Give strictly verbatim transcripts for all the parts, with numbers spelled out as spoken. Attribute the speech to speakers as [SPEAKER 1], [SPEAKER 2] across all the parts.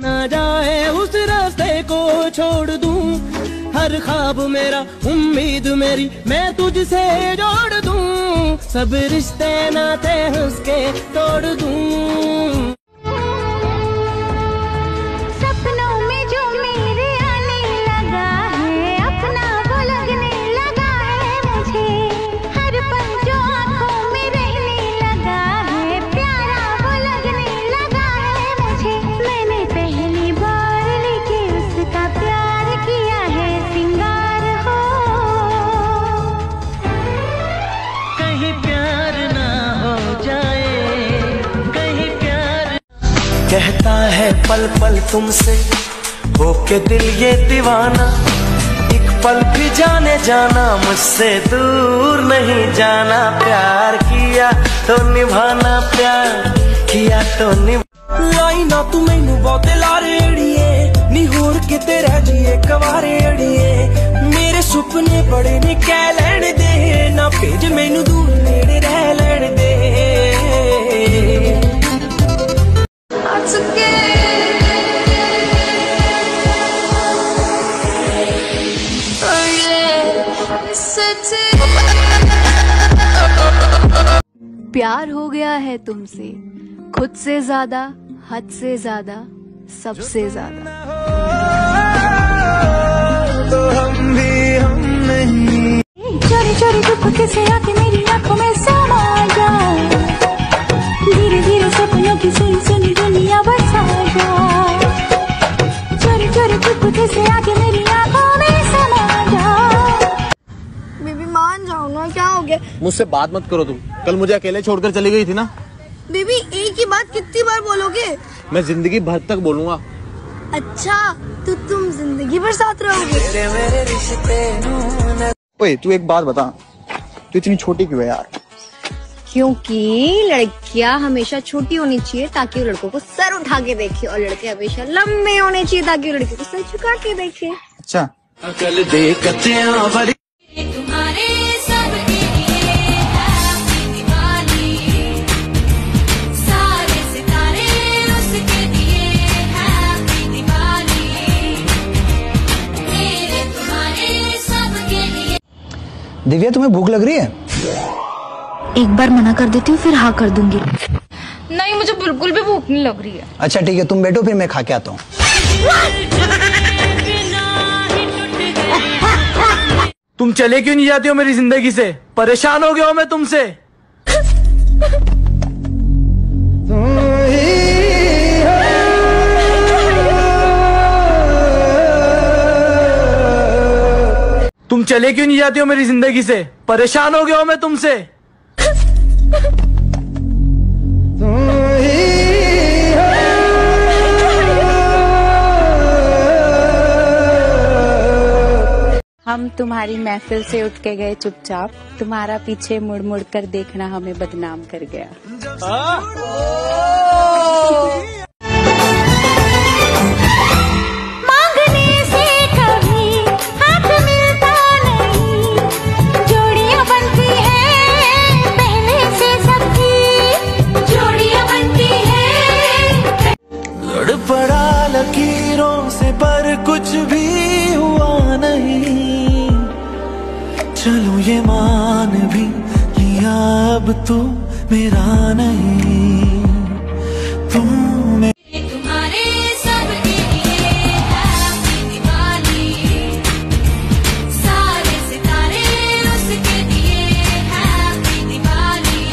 [SPEAKER 1] ना जाए उस रास्ते को छोड़ दूं, हर ख्वाब मेरा उम्मीद मेरी मैं तुझसे जोड़ दूं, सब रिश्ते नाते हंस के तोड़ दूं।
[SPEAKER 2] सपनों में जो मेरे आने लगा है, अपना वो लगने लगा है मुझे, हर पल जो आँखों में रहने लगा है, प्यारा वो लगने लगा है मुझे। मैंने पहली बार लेके उसका प्यार किया है सिंगार हो,
[SPEAKER 1] कहीं प्यार ना हो जाए, कहीं प्यार। कहता है पल पल तुमसे होके दिल ये दीवाना, एक पल भी जाने जाना मुझसे दूर नहीं जाना, प्यार किया तो निभाना, प्यार किया तो निभा। लाई ना तू मैनू बहुते लारे अड़िए, नी होर किते रह जिए कवारे अड़िए, मेरे सुपने बड़े ने कह लैण दे, ना भेज मैनू दूर नेड़े रह लैण दे।
[SPEAKER 3] प्यार हो गया है तुमसे, खुद से ज्यादा, हद से ज्यादा, सबसे ज्यादा।
[SPEAKER 1] तो हम भी हम नहीं।
[SPEAKER 2] चोरी चोरी चुपके से आके मेरी आंखों में समा जा, धीरे धीरे सपनों की सुनी सुनी दुनिया बसा जा, चोरी चोरी चुपके से आके मेरी आंखों में समा जा। बेबी मान जाओ ना, क्या हो गया?
[SPEAKER 4] मुझसे बात मत करो तुम, कल मुझे अकेले छोड़कर चली गई थी ना।
[SPEAKER 2] बेबी एक ही बात कितनी बार बोलोगे?
[SPEAKER 4] मैं जिंदगी भर तक बोलूंगा।
[SPEAKER 2] अच्छा तो तुम जिंदगी भर साथ रहोगे?
[SPEAKER 5] ओए तू एक बात बता, तू इतनी छोटी क्यों है यार?
[SPEAKER 3] क्योंकि लड़कियां हमेशा छोटी होनी चाहिए ताकि वो लड़कों को सर उठा के देखे, और लड़के हमेशा लंबे होने चाहिए ताकि वो लड़कियों को सर झुका के देखे।
[SPEAKER 5] अच्छा
[SPEAKER 1] अकल दे कच्चियां भरी
[SPEAKER 2] तुम्हारे सबके लिए हैप्पी दिवाली, सारे सितारे उसके दिए हैप्पी दिवाली, मेरे तुम्हारे सबके लिए।
[SPEAKER 5] दिव्या तुम्हें भूख लग रही है?
[SPEAKER 3] एक बार मना कर देती हूँ फिर हाँ कर दूंगी।
[SPEAKER 6] नहीं मुझे बिल्कुल भी भूख नहीं लग रही है।
[SPEAKER 5] अच्छा ठीक है तुम बैठो, फिर मैं खा के आता हूँ।
[SPEAKER 1] तुम चले क्यों नहीं जाती हो मेरी जिंदगी से? परेशान हो गया हूँ मैं तुमसे। तुम चले क्यों नहीं जाती हो मेरी जिंदगी से? परेशान हो गया हूँ मैं तुमसे।
[SPEAKER 7] हम तुम्हारी महफिल से उठ के गए चुपचाप, तुम्हारा पीछे मुड़ मुड़ कर देखना हमें बदनाम कर गया।
[SPEAKER 2] मांगने से कभी हाथ मिलता नहीं, जोड़ियां बनती हैं पहले से सबकी, जोड़ियां बनती हैं।
[SPEAKER 1] लड़ पड़ा लकीरों से पर कुछ भी हुआ नहीं, चलो ये मान भी लिया अब तो मेरा नहीं, तुम
[SPEAKER 2] तुम्हारे सबके लिए हैप्पी दिवाली, सारे सितारे उसके दिए हैप्पी दिवाली,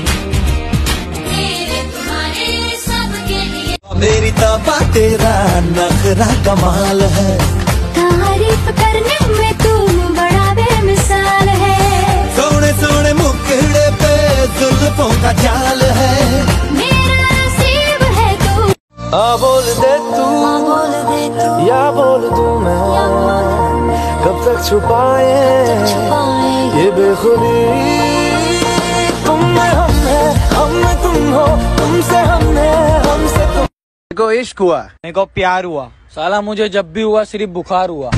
[SPEAKER 2] मेरे तुम्हारे सबके लिए।
[SPEAKER 1] मेरी ताबा तेरा नखरा कमाल है,
[SPEAKER 2] तारीफ करने में तुम बड़ा बेमिसाल है,
[SPEAKER 1] सोने सोने मुखड़े पे जुल्फों का जाल है,
[SPEAKER 2] मेरा नसीब है तू।
[SPEAKER 1] आ बोल दे तू,
[SPEAKER 2] बोल दे तू,
[SPEAKER 1] या बोल दूं मैं, कब तक छुपाए ये बेखुदी, तुम में हम है, हम में तुम हो, तुमसे हम है, हमसे तुम।
[SPEAKER 4] मेरे को इश्क हुआ, मेरे को प्यार हुआ, साला मुझे जब भी हुआ सिर्फ बुखार हुआ।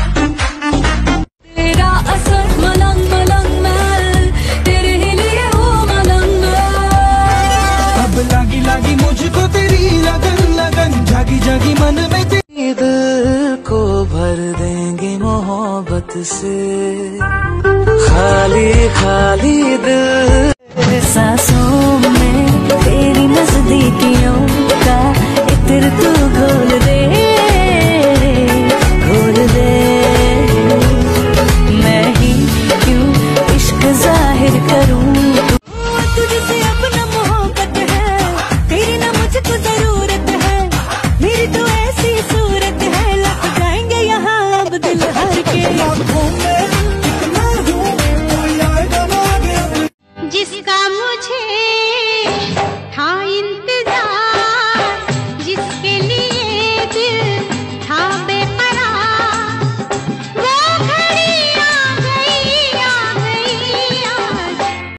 [SPEAKER 2] तेरा असर मलंग मलंग मैं, तेरे ही लिए हूँ मलंग मैं।
[SPEAKER 1] अब लागी लागी मुझको तेरी लगन लगन। जागी जागी मन में दिल को भर देंगे मोहब्बत से, खाली खाली दिल। सांसों में तेरी नजदीकियों का इत्र तू घोल दे, घोल दे। मैं ही क्यों इश्क जाहिर करूं, तुझसे अपना मोहब्बत है, तेरी ना मुझको जरूरत है, मेरी तो ऐसी सूरत है, लग जाएंगे यहाँ अब दिल हर के।
[SPEAKER 2] जिसका मुझे